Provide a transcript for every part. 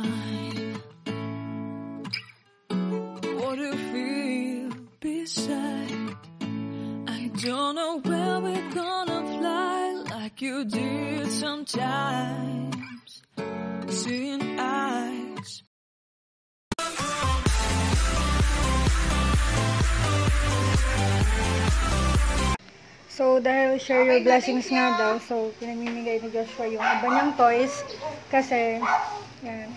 mine. What do you feel beside? I don't know where we're gonna fly like you did sometimes. Seeing eyes. So, dahil share your blessings nga daw, so, pinamimigay ni Joshua yung iba niyang toys. Kasi, yan.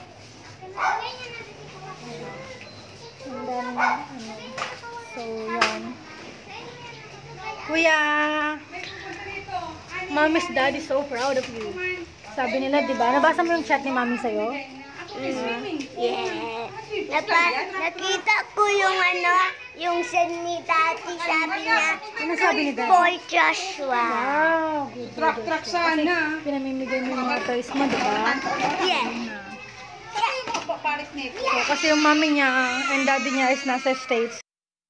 And then, so, yan. Kuya! Mommy's dad is so proud of you. Sabi nila, di ba? Nabasa mo yung chat ni Mommy sa'yo? Yeah. Nakita ko yung yung send ni Tati, sabi niya, Ano sabi ni Dad? Boy Joshua. Wow! Good, Truck sana. Pinamimigay mo yung mga toys mo, di ba? Yeah. So, kasi yung mommy niya and daddy niya is nasa States.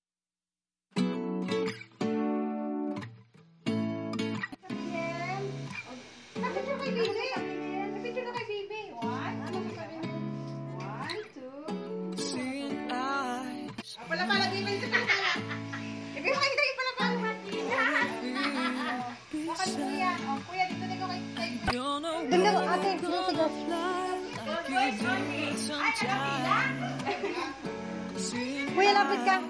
Doon na, ate, doon sa gas. Kuya, lapit ka.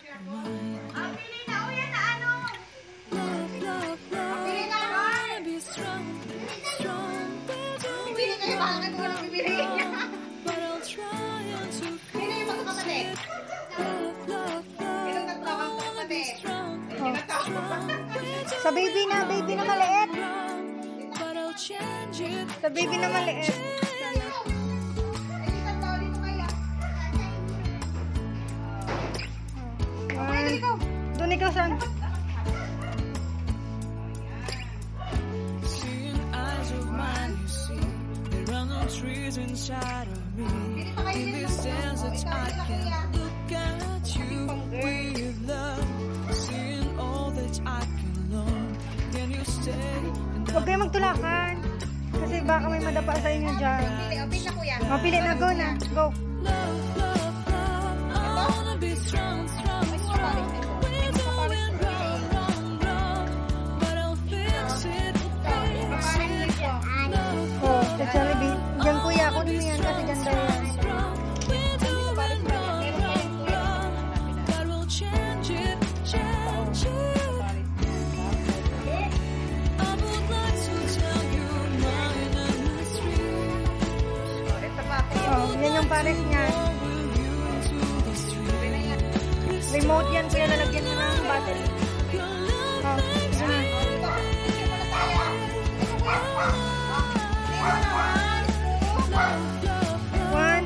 Sa baby na maliit. Sa baby na maliit. Doon ikaw saan? Seeing eyes of mine, you see, there are no trees inside of me. In this desert, I can look at you with love. Seeing all that I can learn. Can you stay? Huwag kayo magtulakan. Kasi baka may madapa sa inyo dyan. Pili na kuya. Mapili na, go na. Go. Love, love, love, I wanna be strong, strong, strong. We're doing wrong, wrong, wrong, but I'll fix it, fix it. Love, Oh, sa Jollibee. Diyan kuya, ako din yan kasi ganda yan. strong. We're doing wrong, wrong, wrong, but we'll change it, change it. I would like to tell you my mystery. Oh, yan yung pares niya. Remote yan, kuya, lalagyan mo ng battery. Oh, yan. One.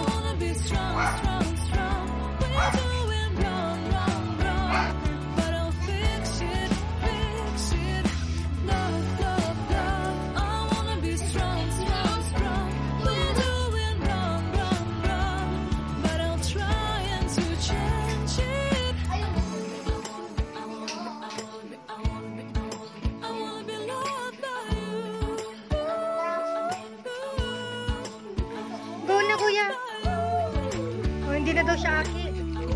Go na, kuya. Oh, hindi na daw siya aki.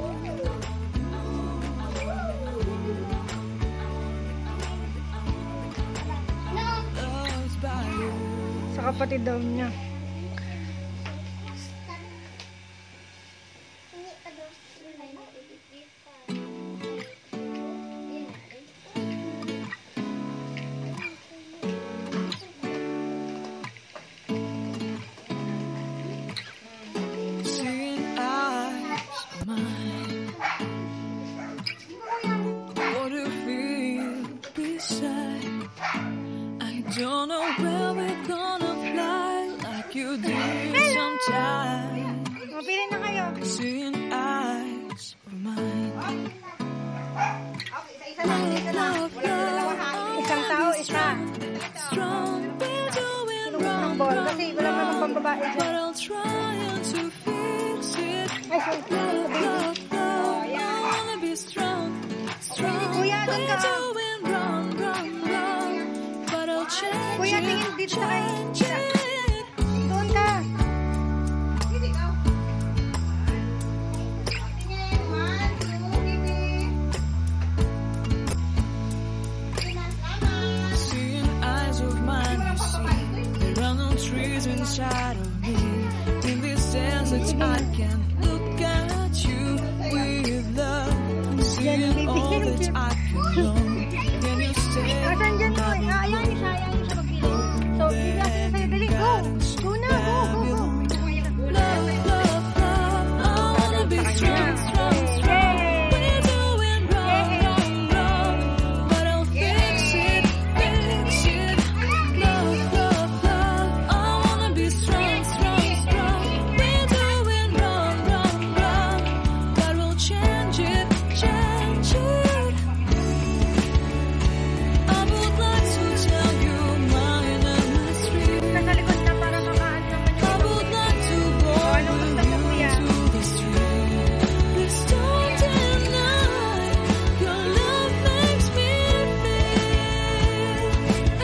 Sa kapatid daw niya. Seeing eyes of mine. What do you feel beside? I don't know where we're gonna fly like you did sometimes. Mapili na kayo. Seeing eyes of mine. Love, love, Isang tao, isa. strong. We're doing wrong, Ball, kasi wala naman pang babae but dyan. I'll try to fix it. Ay, sorry. Love, love, love, I wanna be strong, strong. Kuya, doon ka. We're doing wrong, wrong, wrong, but I'll change Kuya, it, tingin dito sa kayo. change it. Doon ka. that I can look at you with love. Seeing all that I can know. Can you stay? Asan dyan mo? Ayaw niya siya magpili. So, bigla sila sa'yo. Dali, go! Go na, go! Love, love, love. I wanna be strong, strong, strong. We're doing wrong, wrong, wrong. But I'll fix it, fix it. Love, love, love. I wanna be strong, strong, strong. We're doing wrong, wrong, wrong. But we'll change it, change it. I would like to tell you my mystery. Nasa likod na para makaan naman I would like to go ano gusto mo, kuya? to the street. Please don't deny your love makes me feel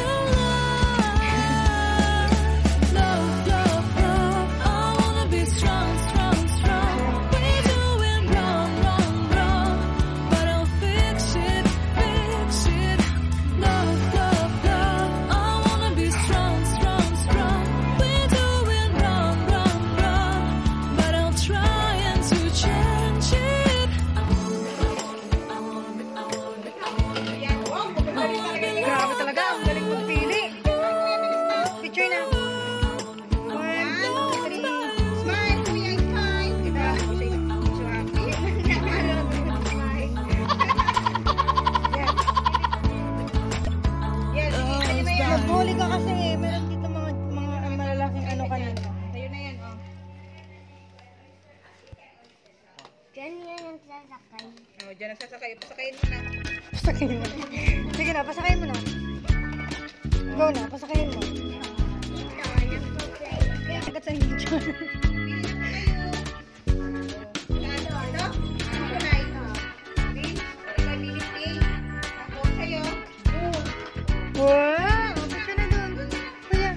alive. Love, love, love. I wanna be strong, strong, strong. We're doing wrong, wrong, wrong. But I'll fix it, fix it. Love, love, love. I wanna be strong, strong, strong. We're doing wrong, wrong, wrong. But I'll try and to change it. Grabe talaga, ang galing magpili. Picture na. 1, 2, 3. Smile, kuya, smile. Diba? Yes, sa'yo na yan. Naghuli ka kasi eh. Meron dito mga malalaking ano kanina. Sa'yo na yan, oh. Diyan yan ang sasakay. Oh, dyan ang sasakay. Pasakayin mo na. Pasakayin mo na. Sige na, pasakayin mo na. Go na, pasakayin mo. Agad sa video. Wow! Picture na doon. Kuya.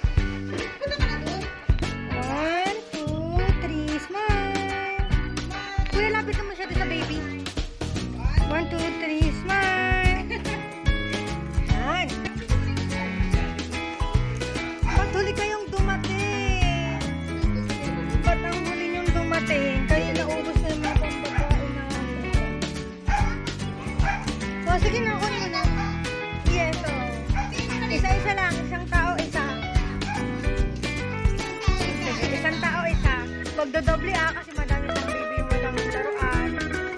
1, 2, 3, smile! Kuya, lapit mo siya doon sa baby. 1, 2, 3, smile! Yan. Ba't huli kayong dumating? Ba't ang huli niyong dumating? Kayo naubos na yung mga pambabae na. O, sige na, kunin mo na. Yes, o. Isa-isa lang. Isang tao, isa. Isang tao, isa. Huwag dodoble kasi madami pang baby yung madaming laruan.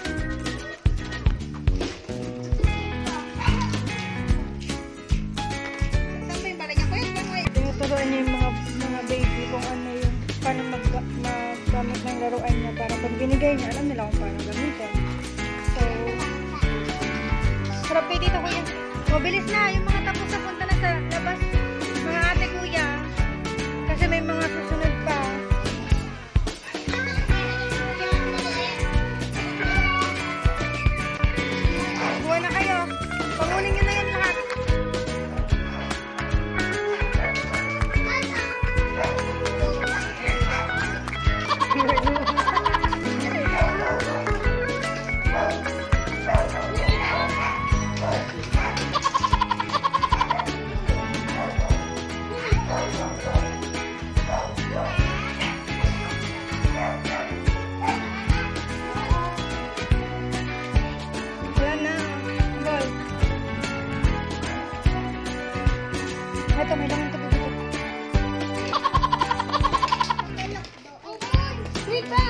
Saan ba yung bala niya? Kuya, kuya. Tinuturuan niya yung mga baby kung ano yung paano maggamit ng laruan niya para pag binigay niya, alam nila kung paano gamitin. So, sarap kayo dito, kuya. Mabilis na, yung mga tapos na punta na sa labas, mga ate, kuya. Kasi may mga susunod pa. Buhay na kayo. Pangunin niyo na yan lahat. Wala na. Ball. Ito, may laman ito. Wait pa!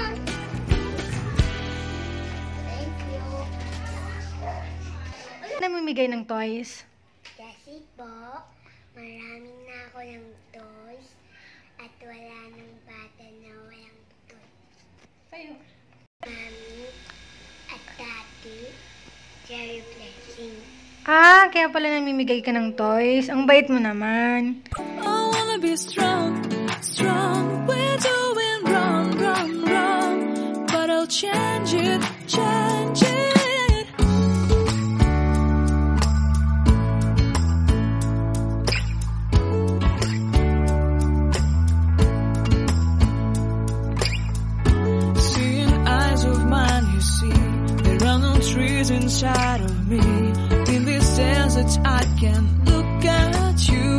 Thank you. Namimigay ng toys. Kasi po, marami na ako ng toys at wala ng bata na walang toys. Sa'yo. Mami at Daddy, Cherry Blessing. Ah, kaya pala namimigay ka ng toys. Ang bait mo naman. I wanna be strong, strong. We're doing wrong, wrong, wrong. But I'll change it, change it. Seeing eyes of mine, you see, there are no trees inside of me. In this desert, I can look at you